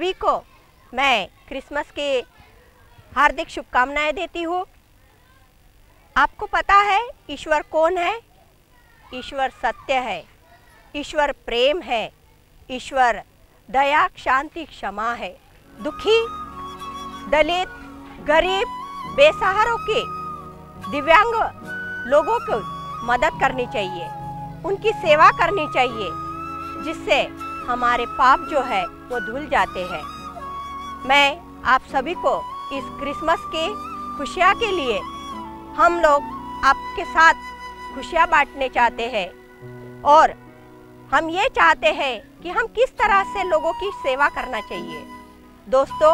सभी को मैं क्रिसमस के हार्दिक शुभकामनाएं देती हूँ। आपको पता है ईश्वर कौन है? ईश्वर सत्य है, ईश्वर प्रेम है, ईश्वर दया, शांति, क्षमा है। दुखी, दलित, गरीब, बेसहारों के, दिव्यांग लोगों को मदद करनी चाहिए, उनकी सेवा करनी चाहिए, जिससे हमारे पाप जो है वो धुल जाते हैं। मैं आप सभी को इस क्रिसमस के खुशियाँ के लिए हम लोग आपके साथ खुशियाँ बांटने चाहते हैं और हम ये चाहते हैं कि हम किस तरह से लोगों की सेवा करना चाहिए। दोस्तों,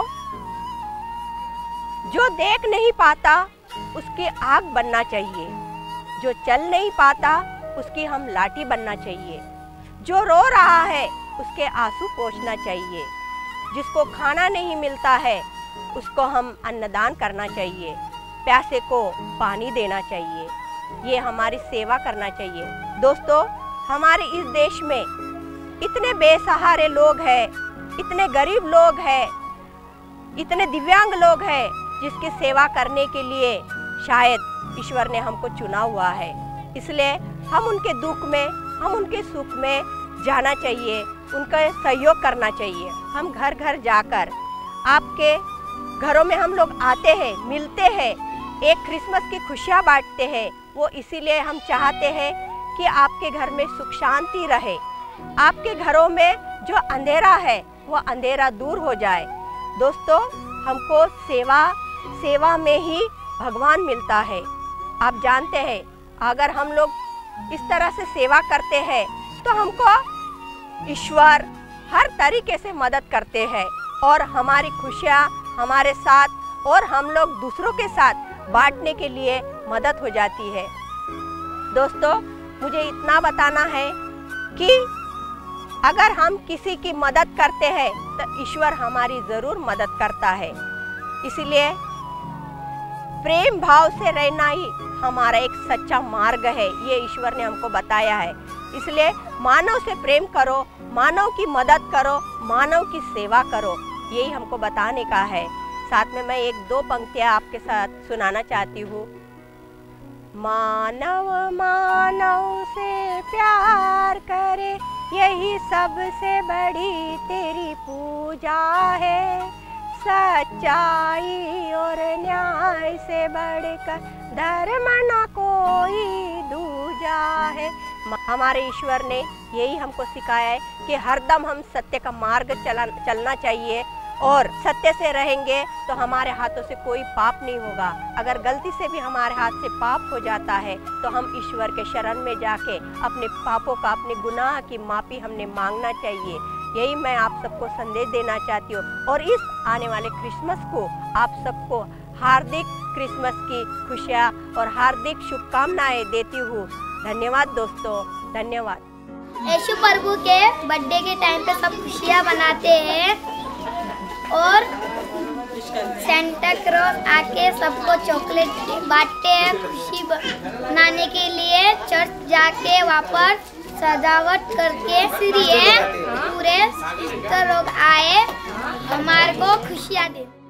जो देख नहीं पाता उसकी आग बनना चाहिए, जो चल नहीं पाता उसकी हम लाठी बनना चाहिए, जो रो रहा है उसके आंसू पोंछना चाहिए, जिसको खाना नहीं मिलता है उसको हम अन्नदान करना चाहिए, प्यासे को पानी देना चाहिए, ये हमारी सेवा करना चाहिए। दोस्तों, हमारे इस देश में इतने बेसहारे लोग हैं, इतने गरीब लोग हैं, इतने दिव्यांग लोग हैं, जिसकी सेवा करने के लिए शायद ईश्वर ने हमको चुना हुआ है। इसलिए हम उनके दुख में, हम उनके सुख में जाना चाहिए, उनका सहयोग करना चाहिए। हम घर घर जाकर, आपके घरों में हम लोग आते हैं, मिलते हैं, एक क्रिसमस की खुशियाँ बांटते हैं। वो इसीलिए हम चाहते हैं कि आपके घर में सुख शांति रहे, आपके घरों में जो अंधेरा है वो अंधेरा दूर हो जाए। दोस्तों, हमको सेवा में ही भगवान मिलता है। आप जानते हैं, अगर हम लोग इस तरह से सेवा करते हैं तो हमको ईश्वर हर तरीके से मदद करते हैं और हमारी खुशियाँ हमारे साथ और हम लोग दूसरों के साथ बांटने के लिए मदद हो जाती है। दोस्तों, मुझे इतना बताना है कि अगर हम किसी की मदद करते हैं तो ईश्वर हमारी ज़रूर मदद करता है। इसलिए प्रेम भाव से रहना ही हमारा एक सच्चा मार्ग है, ये ईश्वर ने हमको बताया है। इसलिए मानव से प्रेम करो, मानव की मदद करो, मानव की सेवा करो, यही हमको बताने का है। साथ में मैं एक दो पंक्तियाँ आपके साथ सुनाना चाहती हूँ। मानव मानव से प्यार करे, यही सबसे बड़ी तेरी पूजा है। सच्चाई और न्याय से बढ़कर धर्म न कोई दूजा है। हमारे ईश्वर ने यही हमको सिखाया है कि हरदम हम सत्य का मार्ग चलना चाहिए और सत्य से रहेंगे तो हमारे हाथों से कोई पाप नहीं होगा। अगर गलती से भी हमारे हाथ से पाप हो जाता है तो हम ईश्वर के शरण में जाके अपने पापों का, अपने गुनाह की माफ़ी हमने मांगना चाहिए। यही मैं आप सबको संदेश देना चाहती हूँ और इस आने वाले क्रिसमस को आप सबको हार्दिक क्रिसमस की खुशियाँ और हार्दिक शुभकामनाएं देती हूँ। धन्यवाद दोस्तों, धन्यवाद। यीशु प्रभु के बर्थडे के टाइम पे सब खुशियाँ मनाते हैं और सेंटा क्लॉज आके सबको चॉकलेट बांटते हैं। खुशी मनाने के लिए चर्च जाके वापस सजावट करके फिर ये पूरे लोग आए हमारे को खुशियाँ देते।